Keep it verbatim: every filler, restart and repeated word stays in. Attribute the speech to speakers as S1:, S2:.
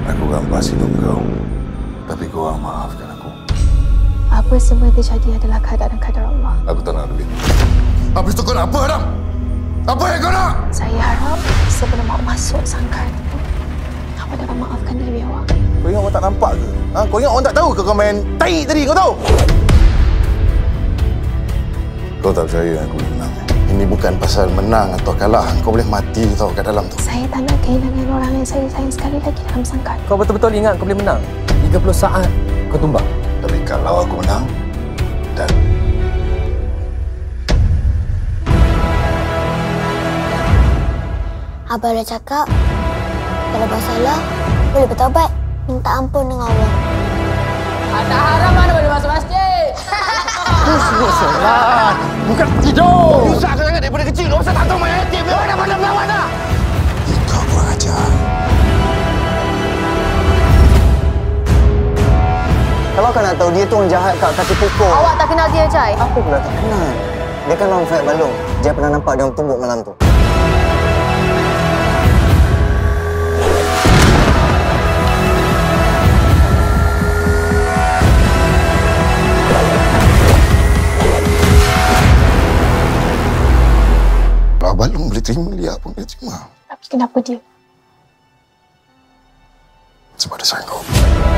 S1: Aku gampang hidup kau. Tapi kau orang maafkan aku.
S2: Apa semua yang terjadi adalah keadaan dan kadar Allah.
S1: Aku tak nak duit. Habis tu kau nak apa, Adam? Apa yang kau nak?
S2: Saya harap sebelum awak masuk sangkar itu, awak dapat maafkan diri awak.
S3: Kau ingat orang tak nampak ke? Ha? Kau ingat orang tak tahu ke kau main tahi tadi? Kau tahu?
S1: Kau tak percaya aku boleh menang.
S3: Ini bukan pasal menang atau kalah. Kau boleh mati tau kat dalam tu.
S2: Saya tak nak kehilangan orang yang saya sayang sekali lagi dalam sangkar.
S4: Kau betul-betul ingat kau boleh menang? tiga puluh saat kau tumbang.
S1: Tapi kalau aku menang, dan
S5: Abah dah cakap, kalau bersalah, boleh bertaubat. Minta ampun dengan Allah.
S6: Ada haram mana boleh masuk masjid?
S3: Sebut solat. Bukan tidur. Susah sangat daripada kecil. Kau pasal tak tahu main yatim. Mana mana melawan dah. Kau kurang ajar.
S7: Kalau kau nak tahu, dia tu orang jahat kat kaki pokok.
S6: Awak tak kenal dia, Jai?
S7: Aku pula tak kenal. Dia kan orang fight balong. Dia pernah nampak dia orang tumbuk malam tu.
S1: kalau Balung boleh terima, Lia pun boleh terima.
S2: Tapi kenapa dia?
S1: Sebab dia sayang kau.